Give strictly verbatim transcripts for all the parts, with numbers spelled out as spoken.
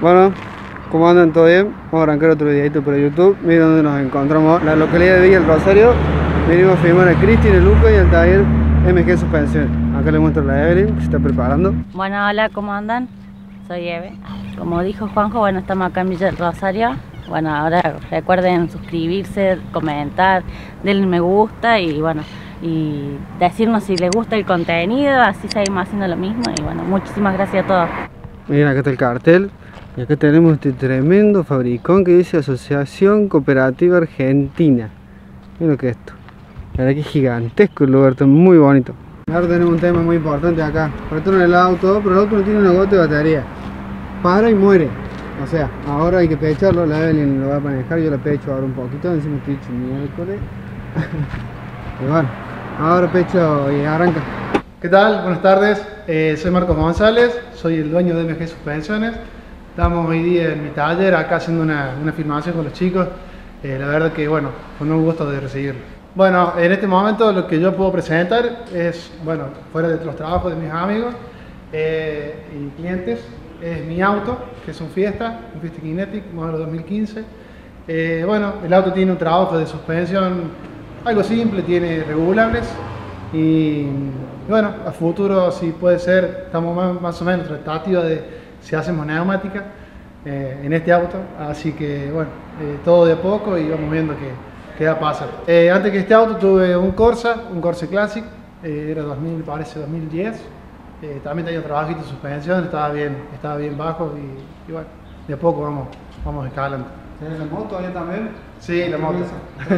Bueno, ¿cómo andan? ¿Todo bien? Vamos a arrancar otro videito por YouTube. Miren dónde nos encontramos, la localidad de Villa El Rosario. Venimos a filmar a Cristi, el Luca y el taller M G Suspensión. Acá les muestro a la Evelyn, que se está preparando. Bueno, hola, ¿cómo andan? Soy Eve. Como dijo Juanjo, bueno, estamos acá en Villa El Rosario. Bueno, ahora recuerden suscribirse, comentar, denle me gusta y bueno, y decirnos si les gusta el contenido, así seguimos haciendo lo mismo. Y bueno, muchísimas gracias a todos. Miren, acá está el cartel. Y acá tenemos este tremendo fabricón que dice Asociación Cooperativa Argentina. Miren lo que es esto. La verdad que es gigantesco el lugar, está muy bonito. Ahora tenemos un tema muy importante acá. Retorno el auto, pero el auto no tiene una gota de batería. Para y muere. O sea, ahora hay que pecharlo, la Evelyn lo va a manejar, yo la pecho ahora un poquito, encima estoy hecho miércoles. Y bueno, ahora pecho y arranca. ¿Qué tal? Buenas tardes, eh, soy Marcos González, soy el dueño de M G Suspensiones. Estamos hoy día en mi taller, acá haciendo una, una filmación con los chicos. Eh, la verdad que, bueno, con un gusto de recibirlo. Bueno, en este momento lo que yo puedo presentar es, bueno, fuera de los trabajos de mis amigos eh, y clientes, es mi auto, que es un Fiesta, un Fiesta Kinetic, modelo dos mil quince. Eh, bueno, el auto tiene un trabajo de suspensión algo simple, tiene regulables y, y bueno, a futuro si puede ser, estamos más, más o menos tratativa de si hacemos neumática eh, en este auto, así que bueno, eh, todo de a poco y vamos viendo qué, qué va a pasar. Eh, antes que este auto tuve un Corsa, un Corsa Classic, eh, era dos mil, parece dos mil diez. Eh, también tenía trabajito de suspensión, estaba bien, estaba bien bajo y, y bueno, de a poco vamos, vamos escalando. ¿Tienes la moto allá también? Sí, la moto.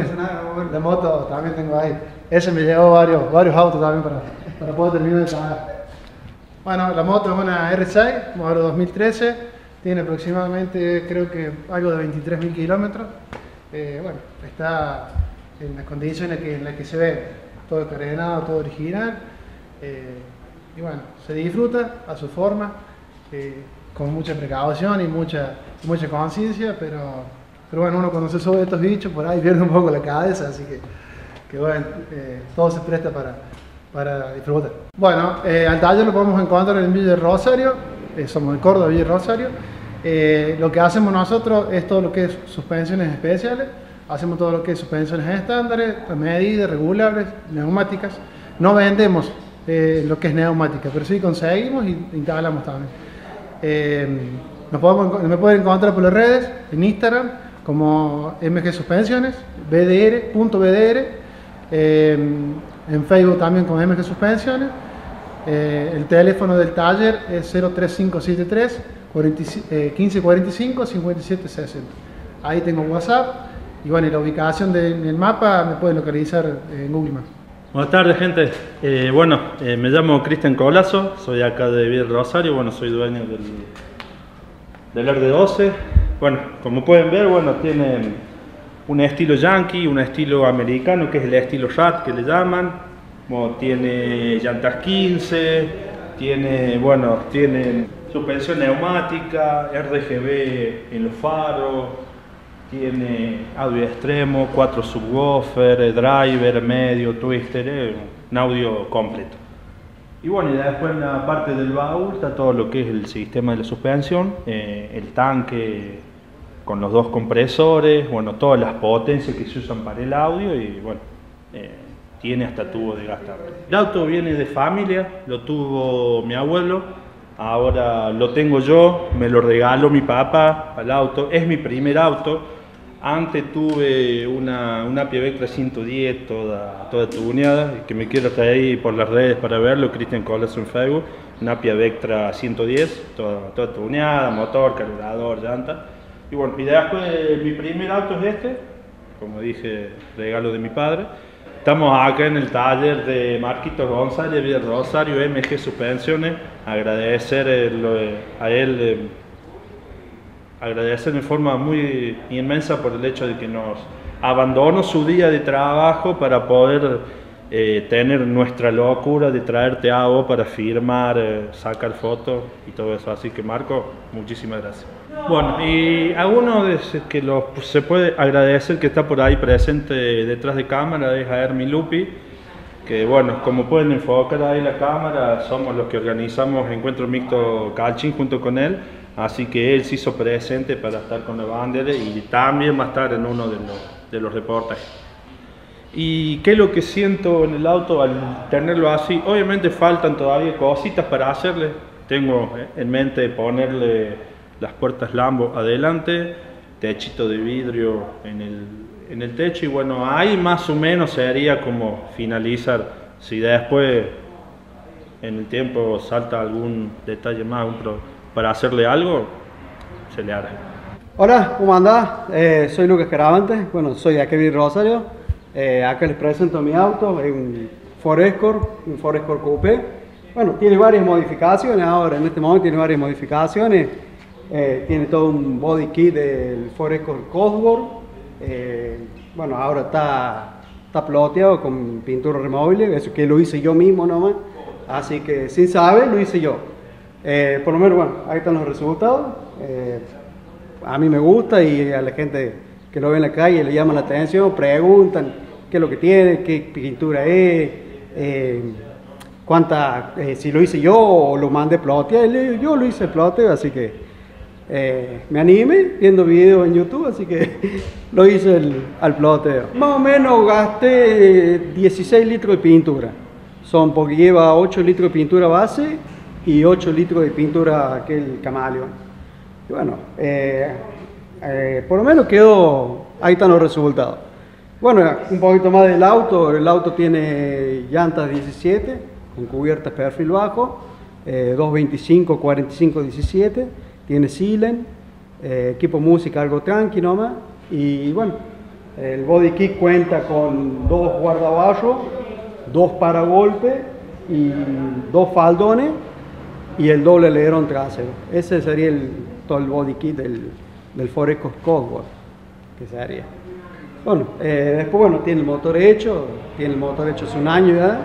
La moto también tengo ahí. Ese me llevó varios, varios autos también para, para poder terminar de trabajar. Bueno, la moto es una R seis, modelo dos mil trece, tiene aproximadamente, creo que algo de veintitrés mil kilómetros. Eh, bueno, está en las condiciones que, en las que se ve, todo carenado, todo original. Eh, Y bueno, se disfruta a su forma, eh, con mucha precaución y mucha, mucha conciencia, pero, pero bueno, uno cuando se sube estos bichos por ahí pierde un poco la cabeza, así que, que bueno, eh, todo se presta para, para disfrutar. Bueno, eh, al taller lo podemos encontrar en Villa El Rosario, eh, somos de Córdoba, Villa El Rosario. Eh, lo que hacemos nosotros es todo lo que es suspensiones especiales, hacemos todo lo que es suspensiones estándares, a medida, regulables, neumáticas. No vendemos Eh, lo que es neumática, pero sí conseguimos y instalamos también. Eh, nos podemos, me pueden encontrar por las redes, en Instagram, como M G Suspensiones, B D R, punto B D R, eh, en Facebook también como M G Suspensiones. Eh, el teléfono del taller es cero tres cinco siete tres, quince cuarenta y cinco, cincuenta y siete sesenta. Ahí tengo WhatsApp y bueno, y la ubicación del mapa me pueden localizar en Google Maps. Buenas tardes, gente. Eh, bueno, eh, me llamo Cristian Colazo, soy acá de Villa El Rosario, bueno, soy dueño del, del R D doce. Bueno, como pueden ver, bueno, tiene un estilo yankee, un estilo americano, que es el estilo rat que le llaman. Bueno, tiene llantas quince, tiene, bueno, tiene suspensión neumática, R D G B en los faros. Tiene audio extremo, cuatro subwoofer, driver, medio, twister, eh, un audio completo. Y bueno, y después en la parte del baúl está todo lo que es el sistema de la suspensión, eh, el tanque con los dos compresores, bueno, todas las potencias que se usan para el audio y bueno, eh, tiene hasta tubo de gas también. El auto viene de familia, lo tuvo mi abuelo, ahora lo tengo yo, me lo regaló mi papá al auto, es mi primer auto. Antes tuve una, una Apia Vectra ciento diez toda, toda tuneada, que me quiero traer ahí por las redes para verlo, Cristian Colazo en Facebook, una Apia Vectra ciento diez, toda, toda tuneada, motor, carburador, llanta. Y bueno, y después mi primer auto es este, como dije, regalo de mi padre. Estamos acá en el taller de Marquitos González, Villa Rosario, M G Suspensiones, agradecer a él, eh, agradecer de forma muy inmensa por el hecho de que nos abandonó su día de trabajo para poder eh, tener nuestra locura de traerte a vos para firmar, eh, sacar fotos y todo eso. Así que Marco, muchísimas gracias. Bueno, y a uno de que lo, pues, se puede agradecer que está por ahí presente detrás de cámara es a Hermi Lupi, que bueno, como pueden enfocar ahí la cámara, somos los que organizamos Encuentro Mixto Calchín junto con él. así que él se hizo presente para estar con la bandera y también va a estar en uno de los, de los reportajes. ¿Y qué es lo que siento en el auto al tenerlo así? Obviamente faltan todavía cositas para hacerle. Tengo en mente ponerle las puertas Lambo adelante, techito de vidrio en el, en el techo, y bueno, ahí más o menos sería como finalizar. Si después en el tiempo salta algún detalle más un pro, para hacerle algo, se le hará. Hola, ¿cómo andás? Eh, soy Lucas Caravante, bueno, soy de aquí de Rosario. Eh, acá les presento mi auto, es un Ford Escort, un Ford Escort Coupé. Bueno, tiene varias modificaciones ahora, en este momento tiene varias modificaciones. Eh, tiene todo un body kit del Ford Escort Cosworth. Eh, bueno, ahora está, está ploteado con pintura removible, eso que lo hice yo mismo nomás. Así que sin saber, lo hice yo. Eh, por lo menos, bueno, ahí están los resultados. Eh, a mí me gusta y a la gente que lo ve en la calle le llama la atención, preguntan qué es lo que tiene, qué pintura es, eh, cuánta, eh, si lo hice yo o lo mandé plotear. Yo lo hice ploteo, así que eh, me animé viendo videos en YouTube, así que lo hice el, al ploteo. Más o menos gasté dieciséis litros de pintura. Son porque lleva ocho litros de pintura base y ocho litros de pintura aquel camaleón. Y bueno, eh, eh, por lo menos quedó, ahí están los resultados. Bueno, un poquito más del auto. El auto tiene llantas diecisiete con cubiertas perfil bajo, eh, dos veinticinco cuarenta y cinco diecisiete, tiene Silen, eh, equipo música algo tranqui nomás. Y bueno, el body kit cuenta con dos guardabarros, dos paragolpes y dos faldones y el doble alerón trasero. Ese sería el, todo el body kit del, del Ford Escort Cosworth que se haría. Bueno, eh, después bueno, tiene el motor hecho, tiene el motor hecho hace un año ya.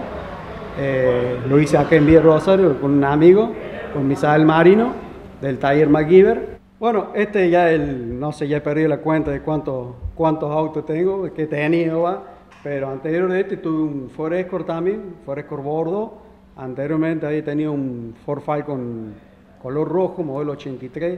Eh, lo hice acá en Villa Rosario con un amigo, con Misael Marino, del taller MacGyver. Bueno, este ya el, no sé, ya he perdido la cuenta de cuántos, cuántos autos tengo, que he tenido, ¿va? Pero anterior de este tuve un Ford Escort también, Ford Escort Bordo. Anteriormente había tenido un Ford Falcon color rojo, modelo ochenta y tres,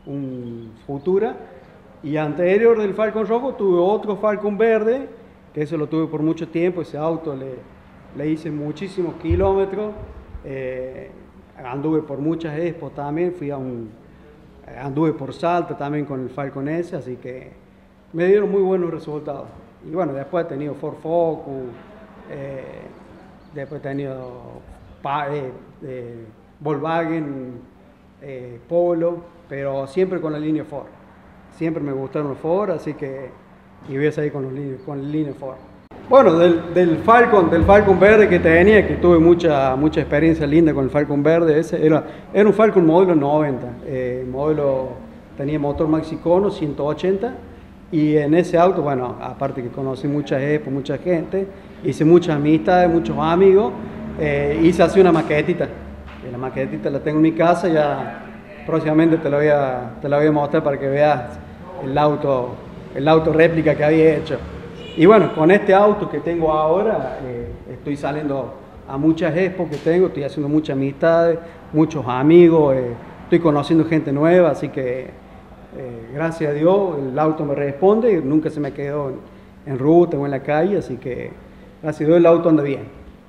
un Futura. Y anterior del Falcon rojo tuve otro Falcon verde, que eso lo tuve por mucho tiempo. Ese auto le, le hice muchísimos kilómetros. Eh, anduve por muchas expos también, fui a un, anduve por Salta también con el Falcon S, así que me dieron muy buenos resultados. Y bueno, después he tenido Ford Focus, eh, después he tenido eh, eh, Volkswagen, eh, Polo, pero siempre con la línea Ford. Siempre me gustaron los Ford, así que y voy a seguir con, los, con la línea Ford. Bueno, del, del, Falcon, del Falcon verde que tenía, que tuve mucha, mucha experiencia linda con el Falcon verde, ese era, era un Falcon modelo noventa, eh, modelo, tenía motor Maxicono ciento ochenta. Y en ese auto, bueno, aparte que conocí mucha gente, mucha gente, hice muchas amistades, muchos amigos, eh, hice así una maquetita. Y la maquetita la tengo en mi casa, ya próximamente te la voy a, te la voy a mostrar para que veas el auto, el auto réplica que había hecho. Y bueno, con este auto que tengo ahora, eh, estoy saliendo a muchas expos que tengo, estoy haciendo muchas amistades, muchos amigos, eh, estoy conociendo gente nueva, así que Eh, gracias a Dios el auto me responde, nunca se me quedó en, en ruta o en la calle, así que gracias a Dios el auto anda bien.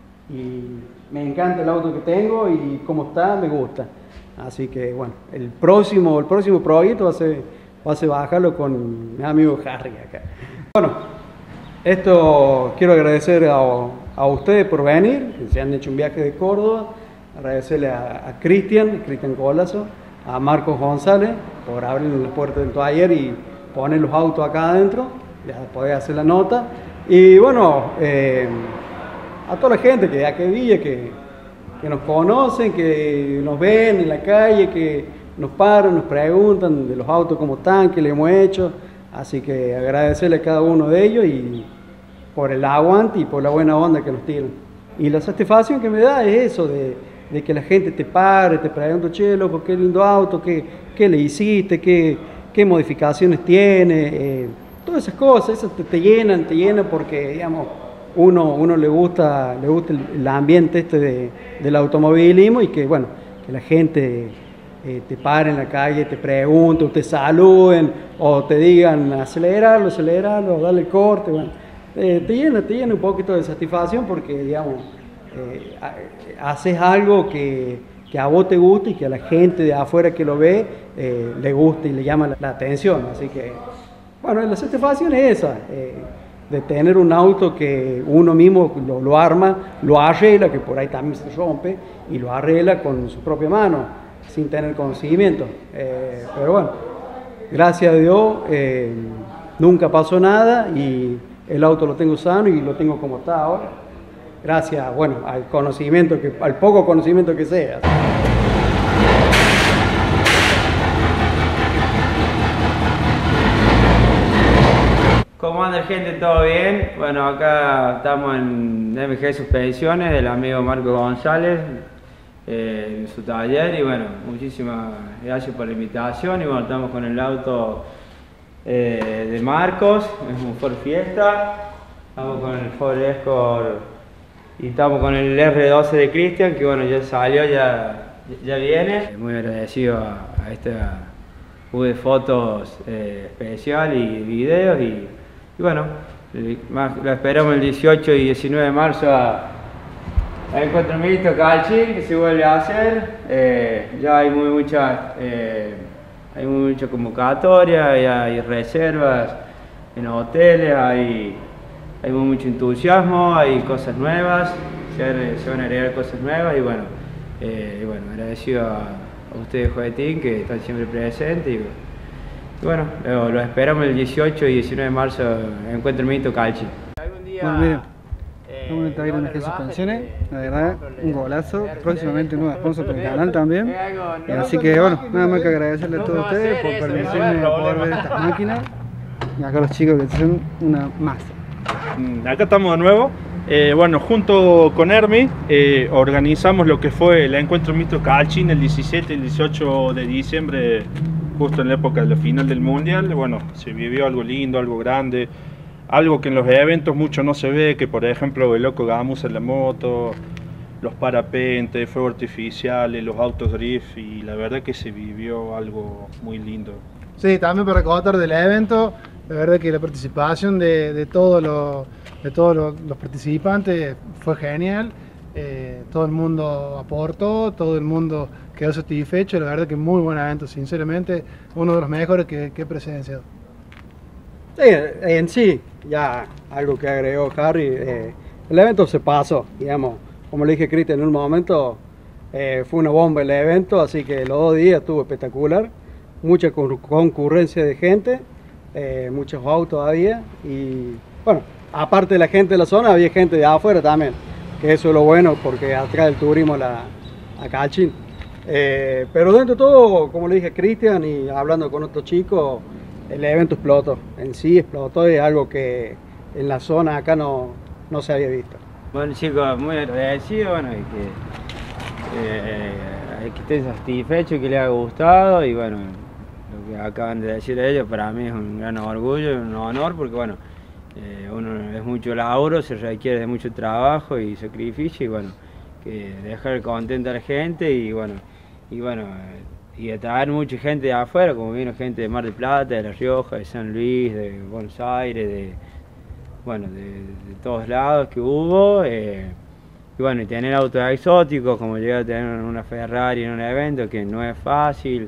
Y me encanta el auto que tengo y como está, me gusta. Así que bueno, el próximo, el próximo proyecto va a ser, va a ser bajarlo con mi amigo Harry acá. Bueno, esto quiero agradecer a, a ustedes por venir, que se han hecho un viaje de Córdoba, agradecerle a, a Cristian, Cristian Colazo, a Marcos González por abrir las puertas del taller y poner los autos acá adentro, ya poder hacer la nota. Y bueno, eh, a toda la gente que de aquí Villa, que, que nos conocen, que nos ven en la calle, que nos paran, nos preguntan de los autos cómo están, qué le hemos hecho. Así que agradecerle a cada uno de ellos y por el aguante y por la buena onda que nos tiran. Y la satisfacción que me da es eso de, de que la gente te pare, te pregunta, che, loco, qué lindo auto, qué, qué le hiciste, qué, qué modificaciones tiene, eh, todas esas cosas, esas te, te llenan, te llenan porque, digamos, uno, uno le gusta, le gusta el, el ambiente este de, del automovilismo y que, bueno, que la gente eh, te paren en la calle, te pregunten, te saluden o te digan acelerarlo, acelerarlo, darle el corte. Bueno, eh, te llena, te llena un poquito de satisfacción porque, digamos, eh, haces algo que, que a vos te gusta y que a la gente de afuera que lo ve eh, le gusta y le llama la, la atención. Así que, bueno, la satisfacción es esa. Eh, de tener un auto que uno mismo lo, lo arma, lo arregla, que por ahí también se rompe, y lo arregla con su propia mano, sin tener conocimiento. Eh, pero bueno, gracias a Dios, eh, nunca pasó nada y el auto lo tengo sano y lo tengo como está ahora. Gracias, bueno, al conocimiento, que, al poco conocimiento que sea. ¿Cómo anda gente? ¿Todo bien? Bueno, acá estamos en M G Suspensiones del amigo Marco González, eh, en su taller, y bueno, muchísimas gracias por la invitación. Y bueno, estamos con el auto eh, de Marcos, es un Ford Fiesta, estamos con el Ford Escort y estamos con el R doce de Cristian, que bueno, ya salió, ya, ya viene. Muy agradecido a, a esta U de fotos eh, especial y videos, y Y bueno, lo esperamos el dieciocho y diecinueve de marzo a, a Encuentro Mixto Calchín, que se vuelve a hacer. Eh, ya hay muy mucha, eh, hay muy mucha convocatoria, ya hay reservas en los hoteles, hay, hay muy mucho entusiasmo, hay cosas nuevas, se, se van a agregar cosas nuevas, y bueno, eh, y bueno agradecido a, a ustedes, Jovetín, que están siempre presentes. Y, Y bueno, lo, lo esperamos el dieciocho y diecinueve de marzo en Encuentro Mixto Calchi. Bueno, miren, estamos en el taller de M G Suspensiones, la verdad, un golazo, próximamente un nuevo sponsor para el canal también. Y así que bueno, nada más que agradecerle a todos ustedes por permitirme poder ver estas máquinas, y acá los chicos que son una masa. Acá estamos de nuevo. Eh, bueno, junto con Hermi eh, organizamos lo que fue el Encuentro Mixto Calchín el diecisiete y el dieciocho de diciembre, justo en la época de la final del Mundial. Bueno, se vivió algo lindo, algo grande, algo que en los eventos mucho no se ve, que por ejemplo el loco Gamuza en la moto, los parapentes, fuegos artificiales, los autos drift, y la verdad que se vivió algo muy lindo. Sí, también para contar del evento, la verdad que la participación de, de todos los, de todos los, los participantes fue genial. Eh, todo el mundo aportó, todo el mundo quedó satisfecho. La verdad que muy buen evento, sinceramente, uno de los mejores que, que he presenciado. Sí, en sí, ya algo que agregó Harry, eh, el evento se pasó, digamos, como le dije a Cristian en un momento, eh, fue una bomba el evento, así que los dos días estuvo espectacular, mucha concurrencia de gente, eh, muchos autos había, y bueno, aparte de la gente de la zona, había gente de afuera también, que eso es lo bueno porque atrae el turismo a, la, a Calchín. Eh, pero dentro de todo, como le dije a Cristian y hablando con otros chicos, el evento explotó, en sí explotó, y es algo que en la zona acá no, no se había visto. Bueno chicos, muy agradecido, bueno, y que, eh, que estén satisfechos, que les haya gustado, y bueno, lo que acaban de decir ellos para mí es un gran orgullo y un honor, porque bueno, eh, uno es mucho laburo, se requiere de mucho trabajo y sacrificio, y bueno, que dejar contenta a la gente, y bueno, y bueno, y atraer mucha gente de afuera, como vino gente de Mar del Plata, de La Rioja, de San Luis, de Buenos Aires, de, bueno, de, de todos lados que hubo, eh, y bueno, y tener autos exóticos, como llegar a tener una Ferrari en un evento, que no es fácil,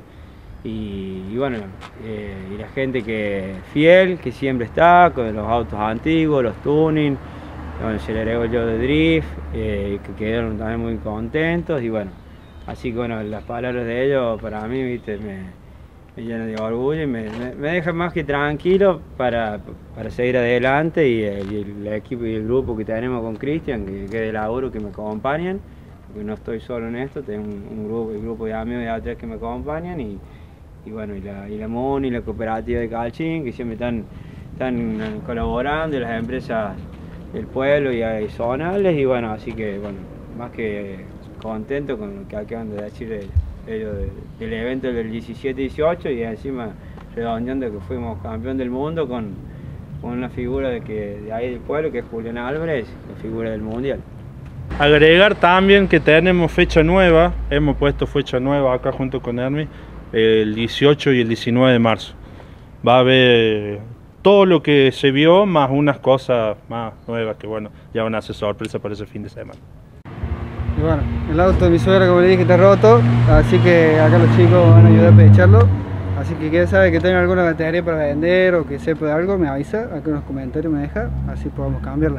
y, y bueno, eh, y la gente que fiel, que siempre está, con los autos antiguos, los tuning, bueno, se le agregó yo de drift, eh, que quedaron también muy contentos, y bueno, así que bueno, las palabras de ellos para mí, viste, me, me llenan de orgullo y me, me, me dejan más que tranquilo para, para seguir adelante, y, y el equipo y el grupo que tenemos con Cristian, que, que de laburo, que me acompañan, porque no estoy solo en esto, tengo un, un grupo, un grupo de amigos de atrás que me acompañan, y, y bueno, y la, y la MUNI, la cooperativa de Calchín, que siempre están, están colaborando, y las empresas del pueblo y, y zonales, y bueno, así que bueno, más que contento con lo que acaban de decir ellos de, del evento del diecisiete dieciocho, y encima redondeando que fuimos campeón del mundo con, con una figura de, que, de ahí del pueblo, que es Julián Álvarez, la figura del mundial. Agregar también que tenemos fecha nueva, hemos puesto fecha nueva acá junto con Hermi, el dieciocho y el diecinueve de marzo. Va a haber todo lo que se vio, más unas cosas más nuevas que bueno, ya van a ser sorpresa para ese fin de semana. Y bueno, el auto de mi suegra, como le dije, está roto, así que acá los chicos van a ayudar a pecharlo. Así que quien sabe que tenga alguna batería para vender o que sepa de algo, me avisa, acá en los comentarios me deja, así podemos cambiarla.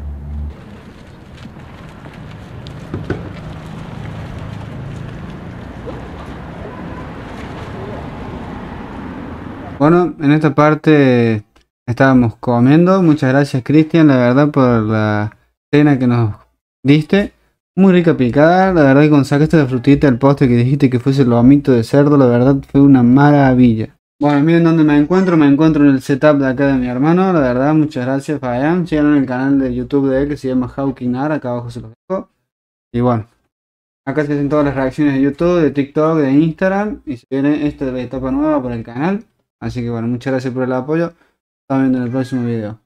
Bueno, en esta parte estábamos comiendo. Muchas gracias, Cristian, la verdad, por la cena que nos diste. Muy rica picada, la verdad que cuando sacaste la frutita del postre que dijiste que fuese el lomito de cerdo, la verdad fue una maravilla. Bueno, miren dónde me encuentro, me encuentro en el setup de acá de mi hermano, la verdad, muchas gracias, Fabián. Síganlo en el canal de YouTube de él que se llama Hawkinar, acá abajo se los dejo. Y bueno, acá se hacen todas las reacciones de YouTube, de TikTok, de Instagram, y se viene esta etapa nueva por el canal. Así que bueno, muchas gracias por el apoyo. Nos vemos en el próximo video.